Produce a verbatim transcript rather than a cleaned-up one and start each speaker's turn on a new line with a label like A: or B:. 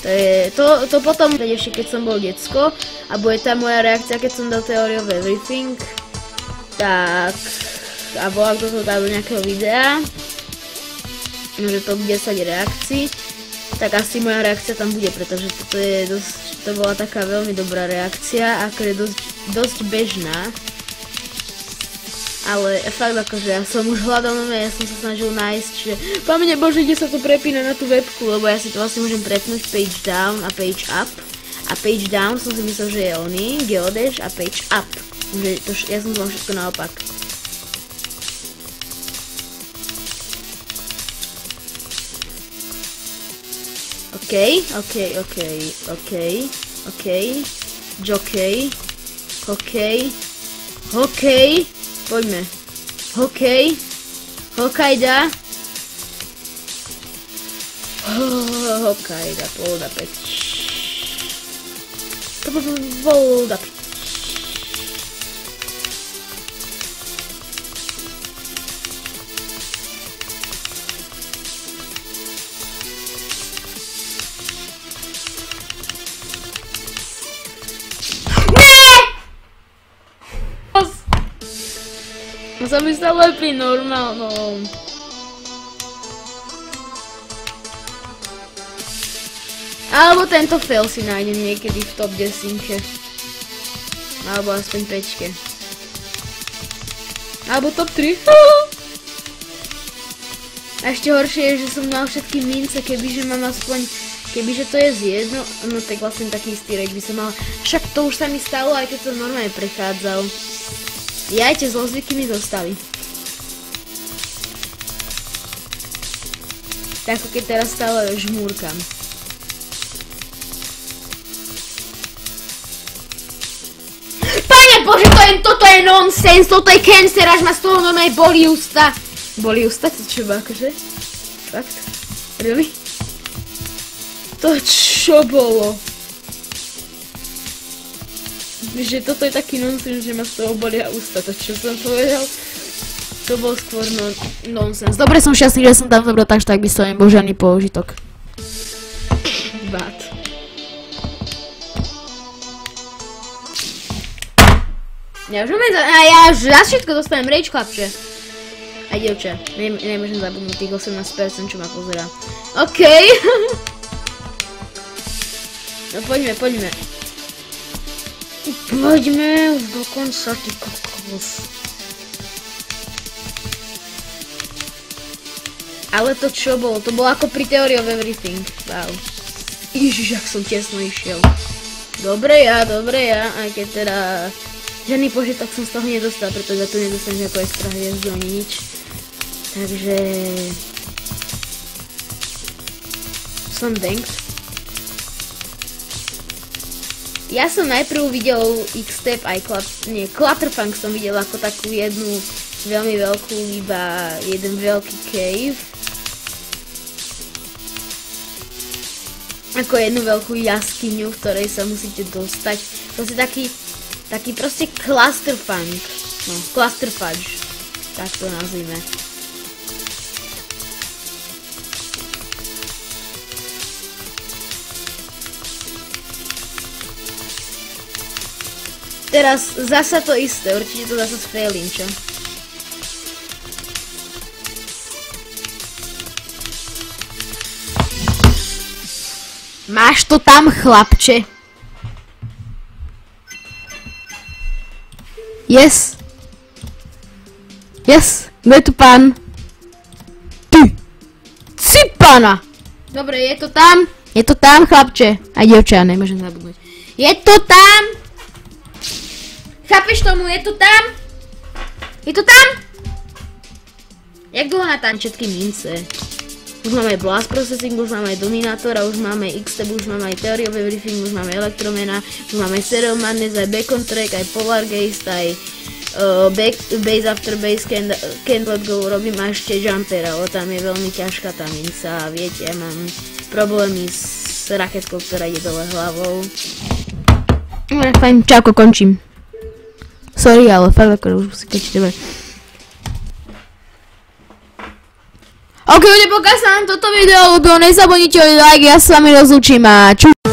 A: To je, to, to potom, ešte keď som bol decko a bude tá moja reakcia, keď som dal Theory of Everything, tak, a bola kto to dá do nejakého videa, že top desať reakcií, tak asi moja reakcia tam bude, pretože toto je dosť, to bola taká veľmi dobrá reakcia, ako je dosť, dosť bežná. Ale fakt akože ja som už hľadal nové, ja som sa snažil nájsť, že Pane Bože, kde sa to prepína na tú webku, lebo ja si to vlastne môžem prepnúť page down a page up. A page down som si myslel, že je oný, geodash a page up. Že to, ja som to mal všetko naopak. OK, OK, OK, OK, OK, jockey, hokej, hokej. Poďme. Hokej. Hokajda. Hokajda, polda päť. Polda päť. Sa mi stalo aj pri normálnom. Alebo tento fail si nájdem niekedy v top desinke. Alebo aspoň päťke. Alebo top tri. A ešte horšie je, že som mal všetky mince, kebyže mám aspoň... Kebyže to je z jedno, no tak vlastne taký istý rek by som mal. Však to už sa mi stalo, aj keď som normálne prechádzal. Jaj, tie zlozvyky mi zostali. Tak ako keď teraz stále žmúrkam. Pane Bože, to je, toto je nonsens, toto je cancer, až ma z toho normálne bolí ústa. Bolí ústa? To čo ba, akože? Fakt? Really? To čo bolo? Že toto je taký nonsens, že ma z toho bolia ústa, to čo som povedal, to bol skôr non nonsens. Dobre, som šťastný, že som tam zobral, takže tak by som nebol žiadny použitok. Bát. Ja už moment, a ja už za všetko dostanem rage, chlapče. Aj dievča, ne, nemôžem zabudnúť tých osemnásť percent, čo ma pozerá. OK. No poďme, poďme. Poďme už do konca, ty kokos. Ale to čo bolo? To bolo ako pri Theory of Everything. Wow. Ježiš, ak som tesno išiel. Dobre ja, dobre ja, aj keď teda... Žiadny požitok som z toho nedostal, pretože ja tu nedostanem nejakú extra hviezdu ani nič. Takže... Som denkt. Ja som najprv videl X-Step aj nie, Clutterfunk som videl ako takú jednu veľmi veľkú, iba jeden veľký cave. Ako jednu veľkú jaskyňu, v ktorej sa musíte dostať. To je taký, taký proste Clusterfunk. No, Clusterfudge. Tak to nazvime. Teraz zasa to isté, určite to zasa sfailím, čo? Máš to tam, chlapče? Yes. Yes, kto je tu pán? Ty! Si pána! Dobre, je to tam? Je to tam, chlapče? Aj dievča, nemôžem zabudnúť. Je to tam? Chápeš tomu? Je to tam? Je to tam? Jak dlho natávam všetky mince? Už máme Blast Processing, už máme Dominatora, už máme X-Step, už máme aj Theory of Everything, už máme Elektromena, už máme Serial Madness, aj Back on Track, aj Polar Geist, aj uh, back, Base After Base, Can't, can't Let Go robím a ešte Jumper, ale tam je veľmi ťažká tá minca a viete, ja mám problémy s raketkou, ktorá ide dole hlavou. Dobre, fajn, čauko, končím. Sorry, ale fakt ako už musí keďže dobre. Ok, ľudia, pokiaľ sa vám toto video ľúbilo, nezabudnite o like, ja sa s vami rozlúčim a čau.